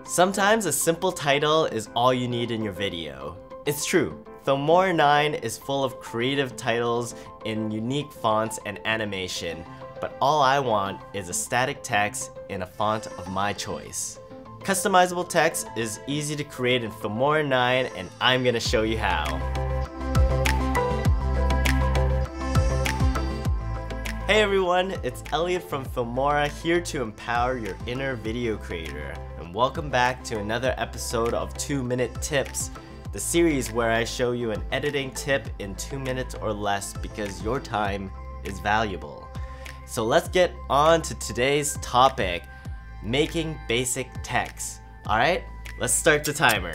Sometimes a simple title is all you need in your video. It's true, Filmora9 is full of creative titles in unique fonts and animation, but all I want is a static text in a font of my choice. Customizable text is easy to create in Filmora9, and I'm gonna show you how. Hey everyone, it's Elliot from Filmora here to empower your inner video creator. And welcome back to another episode of 2-Minute Tips, the series where I show you an editing tip in 2 minutes or less because your time is valuable. So let's get on to today's topic, making basic text. Alright, let's start the timer.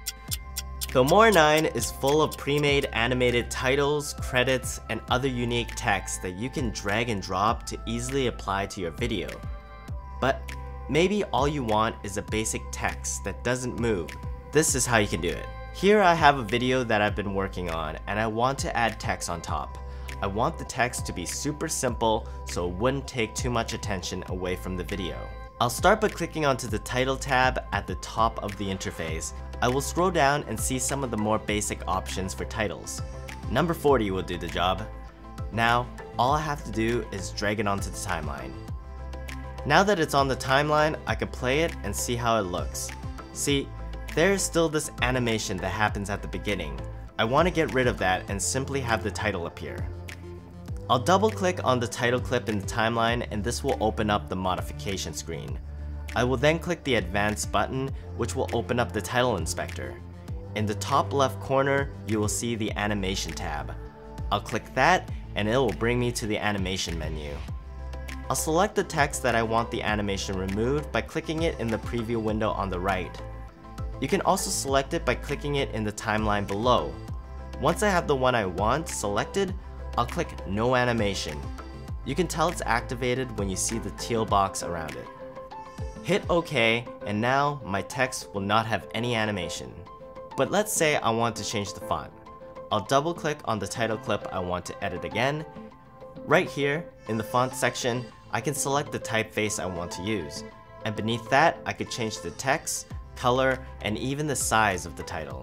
Filmora9 is full of pre-made animated titles, credits, and other unique text that you can drag and drop to easily apply to your video. But maybe all you want is a basic text that doesn't move. This is how you can do it. Here I have a video that I've been working on and I want to add text on top. I want the text to be super simple so it wouldn't take too much attention away from the video. I'll start by clicking onto the title tab at the top of the interface. I will scroll down and see some of the more basic options for titles. Number 40 will do the job. Now, all I have to do is drag it onto the timeline. Now that it's on the timeline, I can play it and see how it looks. See, there is still this animation that happens at the beginning. I want to get rid of that and simply have the title appear. I'll double click on the title clip in the timeline and this will open up the modification screen. I will then click the Advanced button, which will open up the title inspector. In the top left corner, you will see the Animation tab. I'll click that and it will bring me to the Animation menu. I'll select the text that I want the animation removed by clicking it in the preview window on the right. You can also select it by clicking it in the timeline below. Once I have the one I want selected, I'll click No Animation. You can tell it's activated when you see the teal box around it. Hit OK, and now my text will not have any animation. But let's say I want to change the font. I'll double click on the title clip I want to edit again. Right here, in the font section, I can select the typeface I want to use. And beneath that, I could change the text, color, and even the size of the title.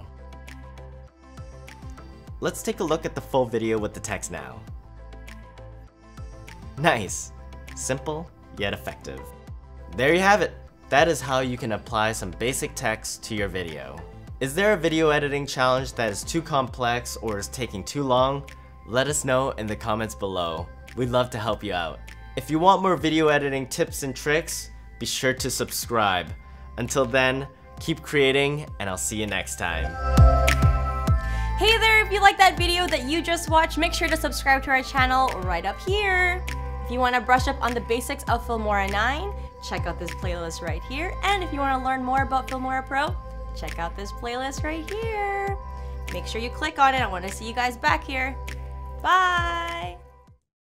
Let's take a look at the full video with the text now. Nice! Simple, yet effective. There you have it. That is how you can apply some basic text to your video. Is there a video editing challenge that is too complex or is taking too long? Let us know in the comments below. We'd love to help you out. If you want more video editing tips and tricks, be sure to subscribe. Until then, keep creating and I'll see you next time. Hey there, if you like that video that you just watched, make sure to subscribe to our channel right up here. If you want to brush up on the basics of Filmora9, check out this playlist right here. And if you want to learn more about Filmora Pro, check out this playlist right here. Make sure you click on it. I want to see you guys back here. Bye!